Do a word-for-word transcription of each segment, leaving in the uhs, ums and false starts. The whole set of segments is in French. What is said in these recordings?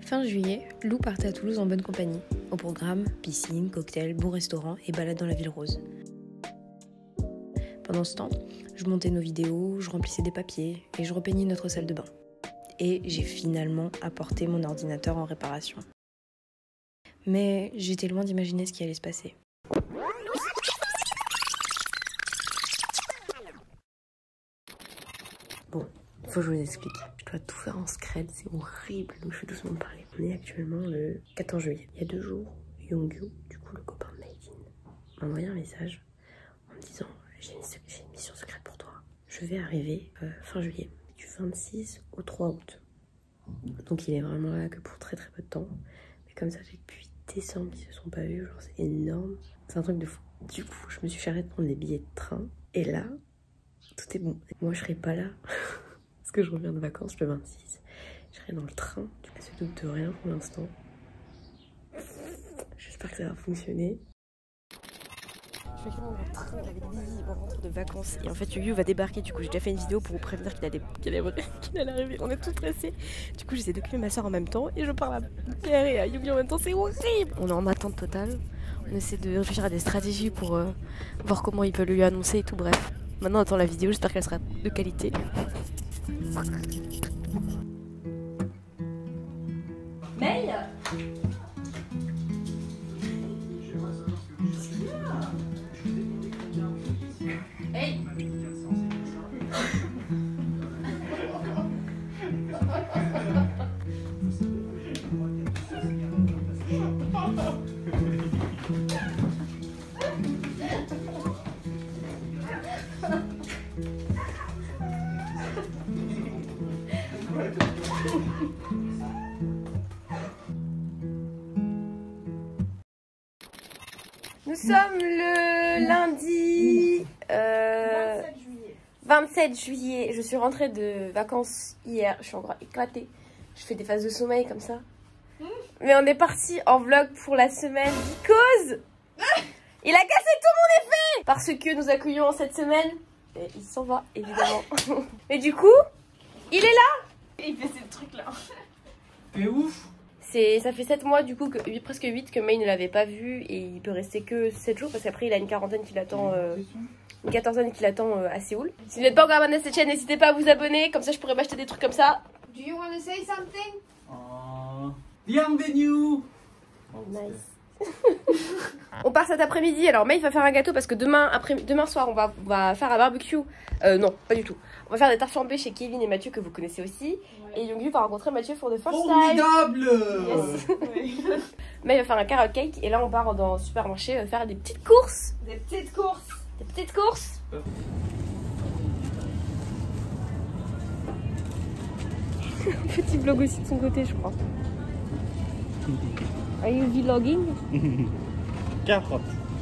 Fin juillet, Lou partait à Toulouse en bonne compagnie. Au programme, piscine, cocktail, bon restaurant et balade dans la ville rose. Pendant ce temps, je montais nos vidéos, je remplissais des papiers et je repeignais notre salle de bain. Et j'ai finalement apporté mon ordinateur en réparation. Mais j'étais loin d'imaginer ce qui allait se passer. Bon, faut que je vous explique. Je dois tout faire en scred, c'est horrible, donc je vais doucement parler. On est actuellement le quatorze juillet. Il y a deux jours, Yongyu, du coup le copain de Maïdine, m'a envoyé un message en me disant j'ai une, une mission secrète pour toi. Je vais arriver euh, fin juillet, du vingt-six au trois août. Donc il est vraiment là que pour très très peu de temps. Mais comme ça fait depuis décembre ils se sont pas vus, genre c'est énorme. C'est un truc de fou. Du coup, je me suis chargée de prendre des billets de train. Et là, tout est bon. Moi je serai pas là. Parce que je reviens de vacances le vingt-six. Je serai dans le train. Elle se doute de rien pour l'instant. J'espère que ça va fonctionner. Je suis dans le train avec Lily, on rentre de vacances. Et en fait, Yu va débarquer. Du coup, j'ai déjà fait une vidéo pour vous prévenir qu'il allait, qu'il allait, qu'il allait arriver. On est tous stressés. Du coup, j'essaie d'occuper ma soeur en même temps. Et je parle à Pierre et à Yu en même temps. C'est horrible. On est en attente totale. On essaie de réfléchir à des stratégies pour euh, voir comment il peut lui annoncer et tout. Bref. Maintenant, on attend la vidéo. J'espère qu'elle sera de qualité. Mail. Hey. Nous sommes le lundi euh, vingt-sept juillet. Je suis rentrée de vacances hier. Je suis encore éclatée. Je fais des phases de sommeil comme ça. Mais on est parti en vlog pour la semaine because il a cassé tout mon effet. Parce que nous accueillons cette semaine. Et il s'en va évidemment. Mais du coup, il est là. Et il fait ces trucs là. C'est ouf. Ça fait sept mois du coup, que, presque huit que May ne l'avait pas vu et il peut rester que sept jours parce qu'après il a une quarantaine qui l'attend, euh, une quatorzaine qui l'attend euh, à Séoul. Si vous n'êtes pas encore abonné à cette chaîne, n'hésitez pas à vous abonner, comme ça je pourrais m'acheter des trucs comme ça. Do you want to say something? Oh, bienvenue. Oh, nice. On part cet après-midi, alors May va faire un gâteau parce que demain, après, demain soir on va, on va faire un barbecue. Euh, non, pas du tout. On va faire des tartes flambées chez Kevin et Mathieu que vous connaissez aussi. Ouais. Et Yongyu va rencontrer Mathieu for the first time. Formidable. Yes. Ouais. May va faire un carrot cake et là on part dans le supermarché faire des petites courses. Des petites courses. Des petites courses. Petit vlog aussi de son côté je crois. Are you vlogging? Carotte.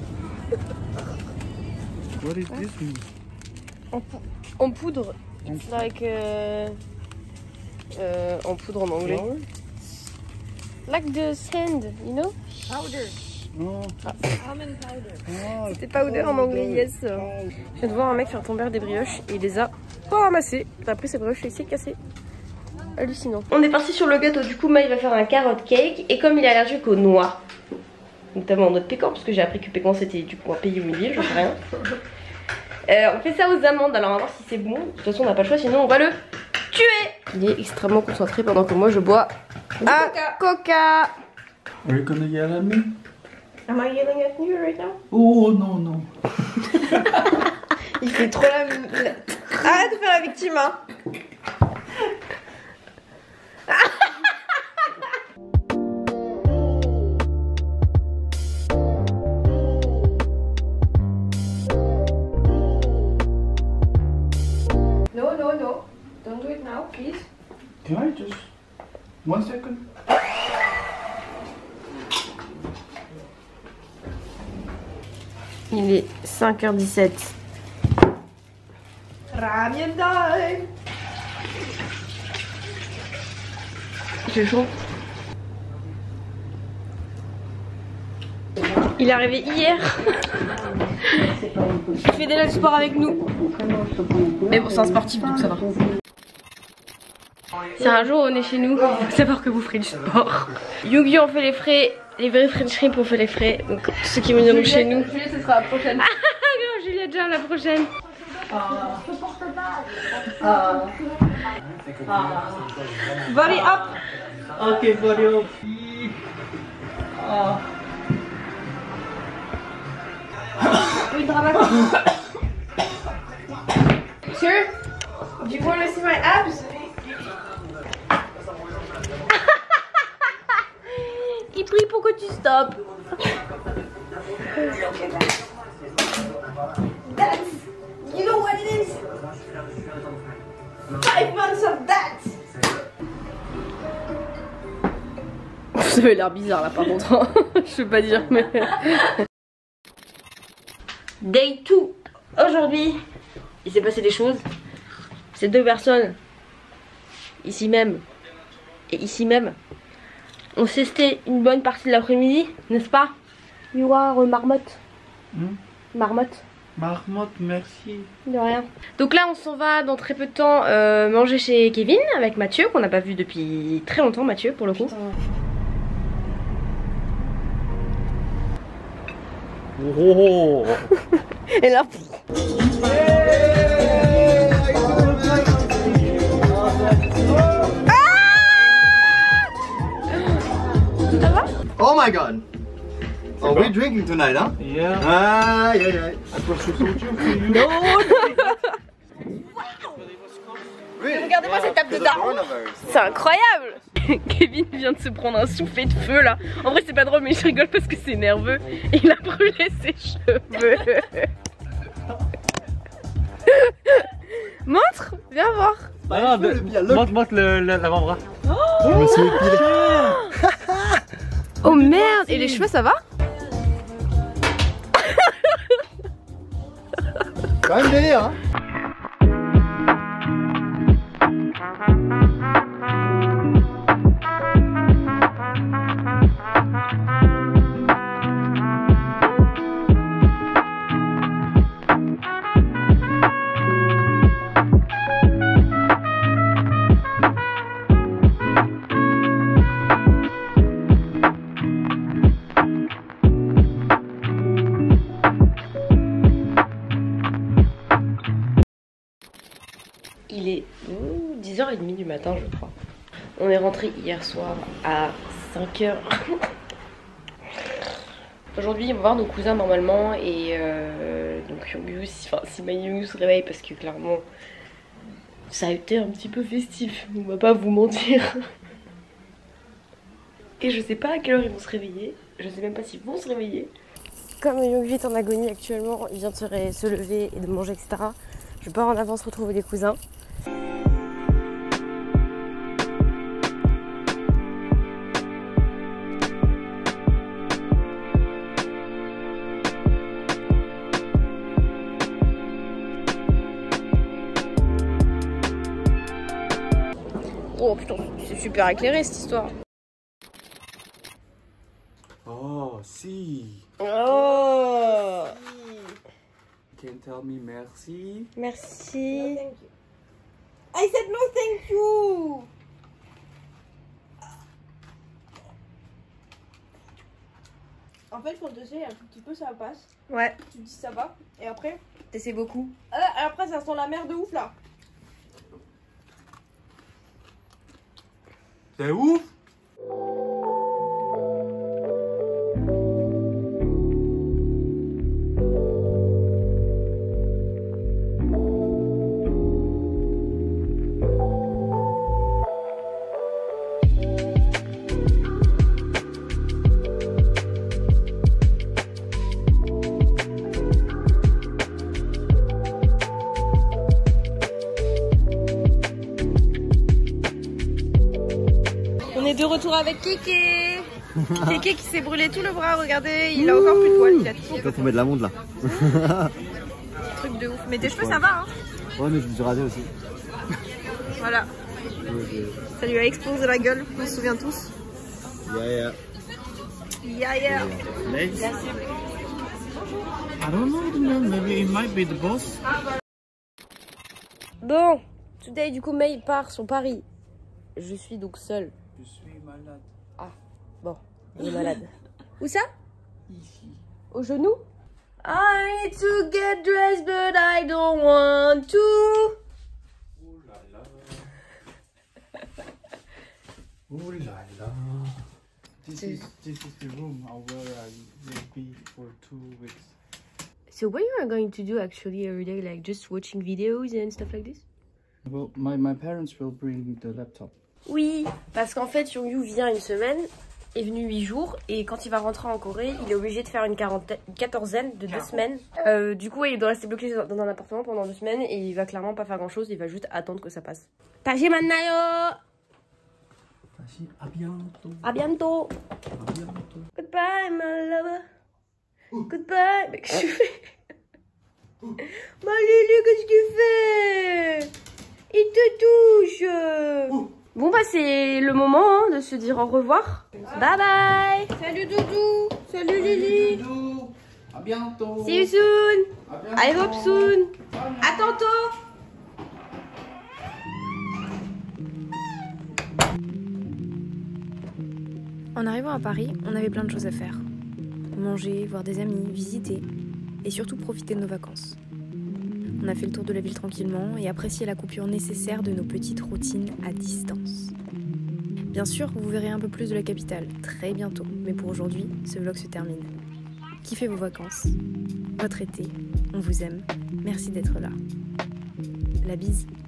What is this? En, pou en poudre. It's like uh, uh, en poudre en anglais. Flower? Like the sand, you know? Powder. Oh. Ah. Almond powder. Oh, c'était powder en anglais, yes. Je viens de voir un mec faire tomber des brioches et il les a pas ramassées. Il a pris ses brioches et il s'est cassé. Hallucinant. On est parti sur le gâteau, du coup May va faire un carrot cake et comme il est allergique aux noix, notamment notre pécan, parce que j'ai appris que pécan c'était du coup un pays humilié, j'en sais rien. Euh, on fait ça aux amandes, alors on va voir si c'est bon. De toute façon on n'a pas le choix, sinon on va le tuer. Il est extrêmement concentré pendant que moi je bois un coca. coca. Are you gonna yell at me? Am I yelling at you right now? Oh non non. Il fait trop la... la... Arrête de faire la victime hein. No, no, no. Don't do it now, please. Can I just... One second? Il est cinq heures dix-sept. Ramen time. J'ai chaud. Il est arrivé hier. Il fait déjà le sport avec nous. Mais bon, c'est un sportif donc ça va. Si un jour on est chez nous, il faut savoir que vous ferez du sport. Yugi on fait les frais, les vrais French Rip on fait les frais. Donc tous ceux qui viendront chez nous. Juliette, ce sera la prochaine. Ah non, Juliette déjà la prochaine. Ah. Ah. Ah. Body up. Ok, body up. Ah. Une dramatique. Sir, do you want to see my abs? Il prie pour que tu stoppes. That's, you know what it is? Five months of that. Ça avait l'air bizarre là par contre, hein. Je veux pas dire mais... Day deux. Aujourd'hui, il s'est passé des choses. Ces deux personnes, ici même et ici même, ont cesté une bonne partie de l'après-midi, n'est-ce pas? You are marmotte. Hmm? Marmotte. Marmotte, merci. De rien. Donc là on s'en va dans très peu de temps euh, manger chez Kevin avec Mathieu, qu'on n'a pas vu depuis très longtemps, Mathieu pour le coup. Oh. Et là... Oh my god! Are we drinking tonight, huh? Yeah. Ah, yeah, yeah. I brought some soju for you. No. Really? Regardez-moi cette table de daron. C'est incroyable. Kevin vient de se prendre un soufflet de feu là. En vrai c'est pas drôle mais je rigole parce que c'est nerveux. Et il a brûlé ses cheveux. Montre, viens voir. Ah, le bien, look. montre, montre le- le- l'avant-bras. Je me suis épilé. Oh merde. Et les cheveux ça va? Quand même délire, hein? Il est dix heures trente du matin je crois. On est rentré hier soir à cinq heures. Aujourd'hui on va voir nos cousins normalement et euh, donc Yongu, si, enfin, si Mayongu se réveille parce que clairement ça a été un petit peu festif, on va pas vous mentir. Et je sais pas à quelle heure ils vont se réveiller, je sais même pas s'ils vont se réveiller. Comme Yongu est en agonie actuellement, il vient de se, se lever et de manger et cetera. Je pars en avance retrouver les cousins. Oh putain, c'est super éclairé cette histoire. Oh, si. Oh, Can you tell me merci? merci. I said no thank you. En fait, quand tu sais un tout petit peu, ça passe. Ouais, Tu dis ça va. Et après, t'essaies beaucoup. ah, après ça sent la merde de ouf là. C'est ouf. On est de retour avec Kéké. Kéké qui s'est brûlé tout le bras, regardez, il a encore plus de poils, il a tout. Là, faut mettre de la montre là. Truc de ouf. Mais tes cheveux ça va hein. Ouais, mais je me suis rasé aussi. Voilà. Ça lui a explosé la gueule, on se souvient tous. Yeah, yeah. Yeah yeah. Next. I don't know, maybe it might be the boss. Bon, today du coup May part sur Paris je suis donc seule. Je suis malade. Ah, bon, il est malade. Où ça? Ici. Au genou? I need to get dressed but I don't want to. Ouh là là. Ouh là là. This is, this is the room where I will be for two weeks. So what you are going to do actually every day, like just watching videos and stuff like this? Well, my, my parents will bring the laptop. Oui, parce qu'en fait Yongyu vient une semaine, est venu huit jours, et quand il va rentrer en Corée, il est obligé de faire une, quarantaine, une quatorzaine de deux semaines. Euh, du coup, il doit rester bloqué dans un appartement pendant deux semaines, et il va clairement pas faire grand chose, il va juste attendre que ça passe. 다시 만나요. 다시 à bientôt. À bientôt. À bientôt. Goodbye, my lover. Goodbye. Mais qu'est-ce que tu fais? Ma Lulu, qu'est-ce que tu fais? Il te touche. Bon bah c'est le moment hein, de se dire au revoir. Bye bye. Salut Doudou. Salut Lily. Doudou. À bientôt. See you soon. À bientôt. I hope soon. À tantôt. En arrivant à Paris, on avait plein de choses à faire. Manger, voir des amis, visiter et surtout profiter de nos vacances. On a fait le tour de la ville tranquillement et apprécié la coupure nécessaire de nos petites routines à distance. Bien sûr, vous verrez un peu plus de la capitale très bientôt, mais pour aujourd'hui, ce vlog se termine. Kiffez vos vacances, votre été, on vous aime, merci d'être là. La bise.